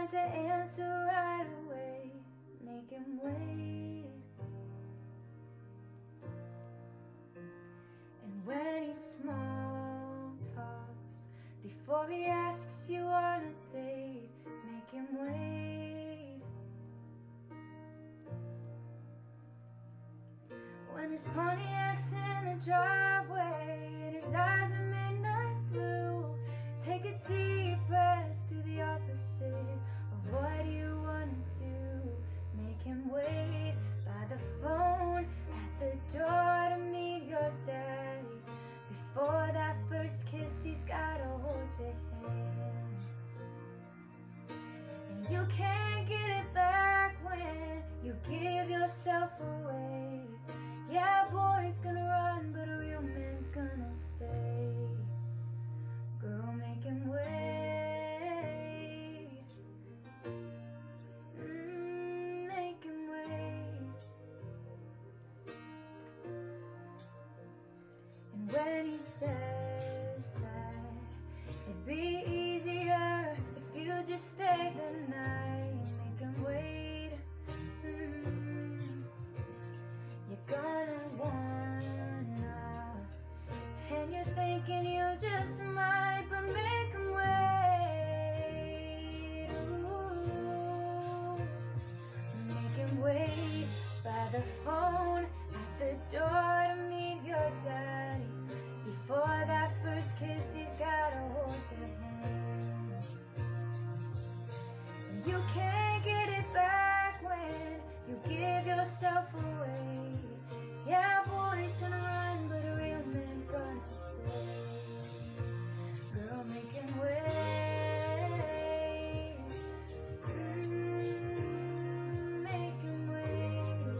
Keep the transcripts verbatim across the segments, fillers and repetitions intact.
time to answer right away. Make him wait. And when he small talks, before he asks you on a date, make him wait. When his Pontiac's in the driveway and his eyes are midnight blue, take a deep breath, do the opposite of what you want to do. Make him wait by the phone at the door to meet your daddy. Before that first kiss, he's gotta hold your hand. And you can't get it back when you give yourself away. Yeah, a boy's gonna run, but a real man's gonna stay. Girl, make him wait. Mm, make him wait. And when he says that it'd be easier if you just stayed the night, make him wait. Mm, you're gonna wanna, and you're thinking you just might, but make him wait. Ooh, make him wait by the phone at the door to meet your daddy. Before that first kiss, he's gotta hold your hand. And you can't get it back when you give yourself away. Yeah, a boy's gonna run, but a real man's gonna stay. Girl, make him wait. Mm, make him wait.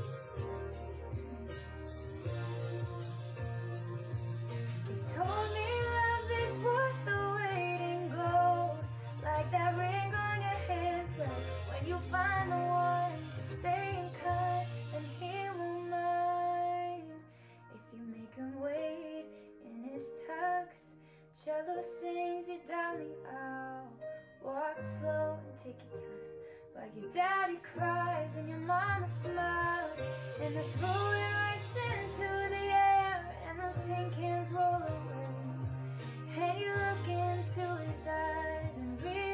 They told me love is worth the wait in gold, like that ring on your hand said, when you find the one to stay and cut, and he won't mind if you make him wait in his tux. Cello sings you down the aisle. Walk slow and take your time, while your daddy cries and your mama smiles, and the throwing race into the air, and those tin cans roll away, and you look into his eyes and realize